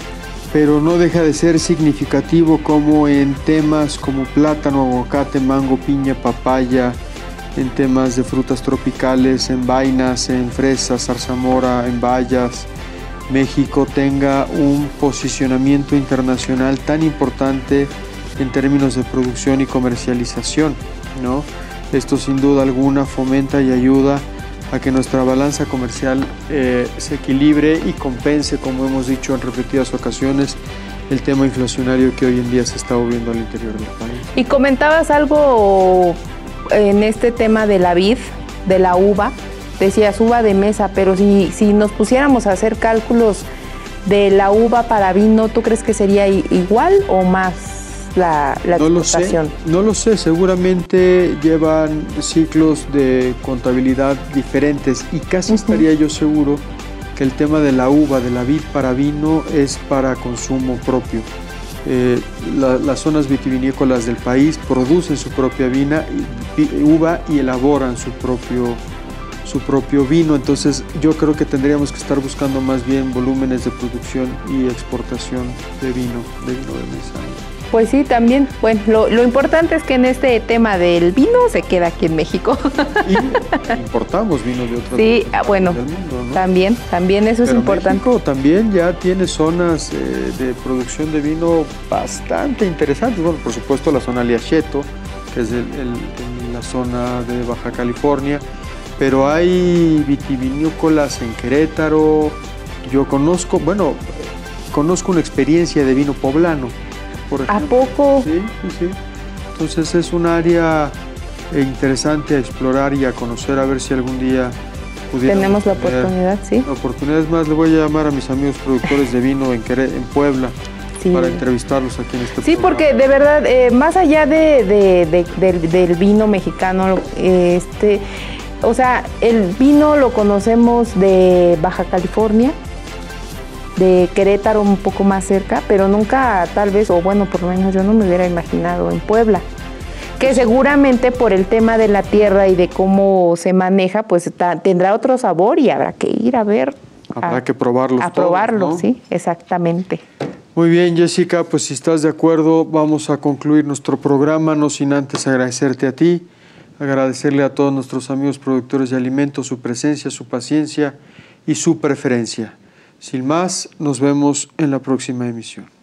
pero no deja de ser significativo como en temas como plátano, aguacate, mango, piña, papaya, en temas de frutas tropicales, en vainas, en fresas, zarzamora, en bayas, México tenga un posicionamiento internacional tan importante en términos de producción y comercialización, ¿no? Esto sin duda alguna fomenta y ayuda a que nuestra balanza comercial eh, se equilibre y compense, como hemos dicho en repetidas ocasiones, el tema inflacionario que hoy en día se está viviendo al interior del país. Y comentabas algo en este tema de la vid, de la uva, decías uva de mesa, pero si, si nos pusiéramos a hacer cálculos de la uva para vino, ¿tú crees que sería igual o más la, la no exportación? Lo sé, no lo sé, seguramente llevan ciclos de contabilidad diferentes y casi uh-huh. estaría yo seguro que el tema de la uva, de la vid para vino es para consumo propio. Eh, la, las zonas vitivinícolas del país producen su propia vina, y, uva y elaboran su propio, su propio vino, entonces yo creo que tendríamos que estar buscando más bien volúmenes de producción y exportación de vino, de vino de mesa. Pues sí, también. Bueno, lo, lo importante es que en este tema del vino se queda aquí en México. Y importamos vino de otras sí, partes bueno, del mundo, ¿no? También, también eso Pero es importante. México también ya tiene zonas eh, de producción de vino bastante interesantes. Bueno, por supuesto la zona Liacheto, que es el, el, el, la zona de Baja California, pero hay vitivinícolas en Querétaro. Yo conozco, bueno, conozco una experiencia de vino poblano. Por ¿A poco? Sí, sí, sí. Entonces es un área interesante a explorar y a conocer, a ver si algún día pudiéramos tenemos la oportunidad, sí. La oportunidad es más, le voy a llamar a mis amigos productores de vino en, en Puebla sí. para entrevistarlos aquí en este Sí, programa. porque de verdad, eh, más allá de, de, de, de, del vino mexicano, eh, este, o sea, el vino lo conocemos de Baja California, de Querétaro un poco más cerca, pero nunca tal vez, o bueno, por lo menos yo no me hubiera imaginado en Puebla, que seguramente por el tema de la tierra y de cómo se maneja, pues ta, tendrá otro sabor y habrá que ir a ver. Habrá a, que probarlos A todos, probarlos, ¿no? Sí, exactamente. Muy bien, Jessica, pues si estás de acuerdo, vamos a concluir nuestro programa, no sin antes agradecerte a ti, Agradecerle a todos nuestros amigos productores de alimentos su presencia, su paciencia y su preferencia. Sin más, nos vemos en la próxima emisión.